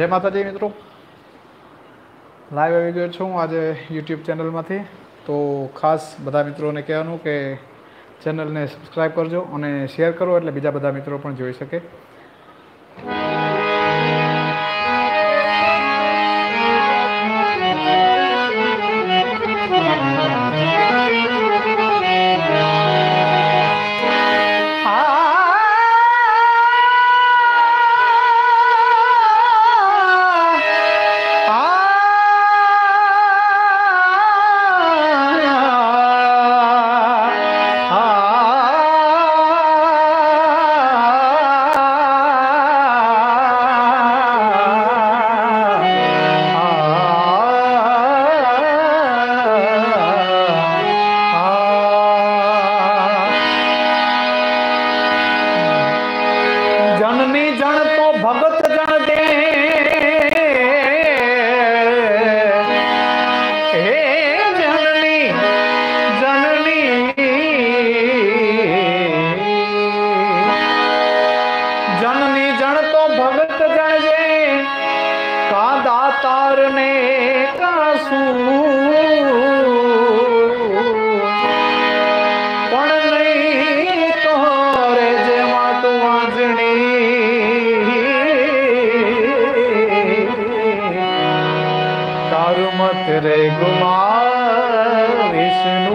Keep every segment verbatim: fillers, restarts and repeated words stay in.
माताजी मित्रों, लाइव આવી ગયો છું આજે યુટ્યુબ ચેનલમાંથી। તો ખાસ બધા મિત્રોને કહેવાનું કે ચેનલને સબસ્ક્રાઈબ કરજો અને શેર કરો એટલે બીજા બધા મિત્રો પણ જોઈ શકે। रे गुमा विष्णु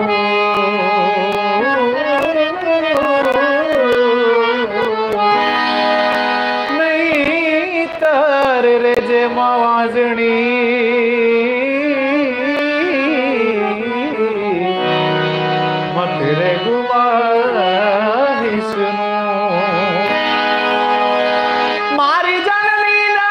नहीं तर रे जे मावाजणी मत रे गुमा विष्णु मारी जननी ना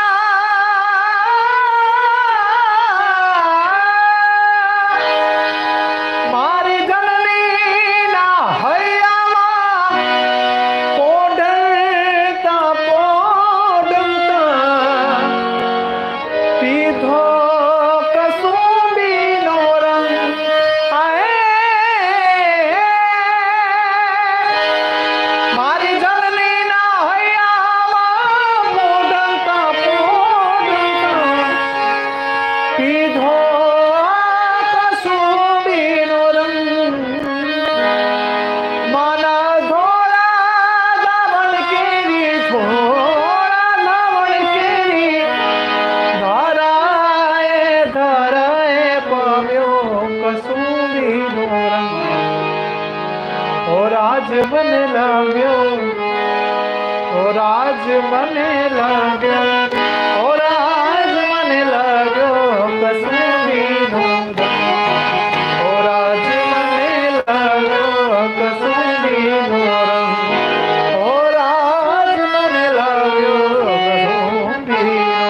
मने लाग्यो और आज मने लाग्यो और आज मने लाग्यो कसमी धूम और आज मने लाग्यो कसमी धूम और आज मने लाग्यो कसमी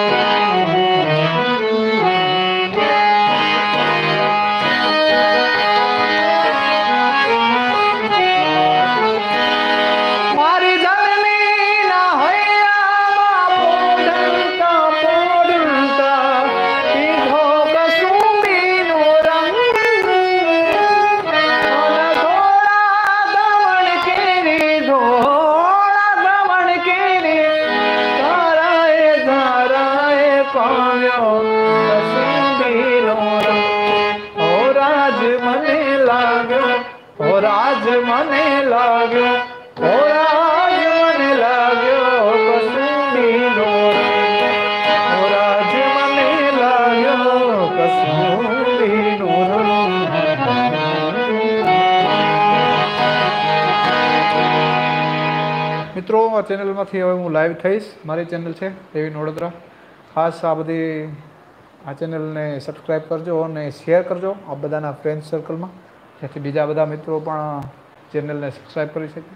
और आज मने लाग्यो और आज मने लाग्यो कसुंदी नूर और आज मने लाग्यो कसुंदी नूर। मित्रों आ चेनल मांथी हवे हूँ लाइव थईश। मारी चेनल है देवी वडोदरा। खास आ बधी आ चेनल ने सब्सक्राइब करजो और शेर करजो आ बधाना फ्रेंड सर्कल में, જેથી બીજા બધા મિત્રો પણ ચેનલને સબસ્ક્રાઇબ કરી શકે।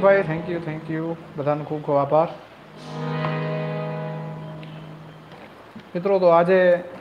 જયલીલભાઈ થેન્ક યુ થેન્ક યુ બધાનો ખૂબ ખૂબ આભાર મિત્રો. તો આજે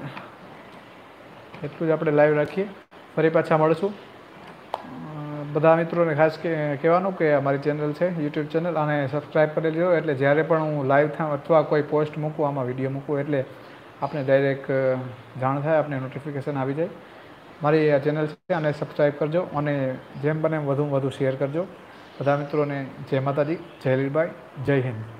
એટલું જ આપણે લાઈવ રાખીએ, ફરી પાછા મળશું. બધા મિત્રોને ખાસ કે કહેવાનું કે અમારી ચેનલ છે યુટ્યુબ ચેનલ, અને સબસ્ક્રાઈબ કરી લેજો, એટલે જ્યારે પણ હું લાઈવ થાઉં અથવા કોઈ પોસ્ટ મૂકું, આમાં વિડીયો મૂકું, એટલે આપણે ડાયરેક્ટ જાણ થાય, આપણે નોટિફિકેશન આવી જાય. મારી આ ચેનલ છે અને સબસ્ક્રાઈબ કરજો, અને જેમ બને વધુમાં વધુ શેર કરજો. બધા મિત્રોને જય માતાજી, જય લીલભાઈ, જય હિન્દ.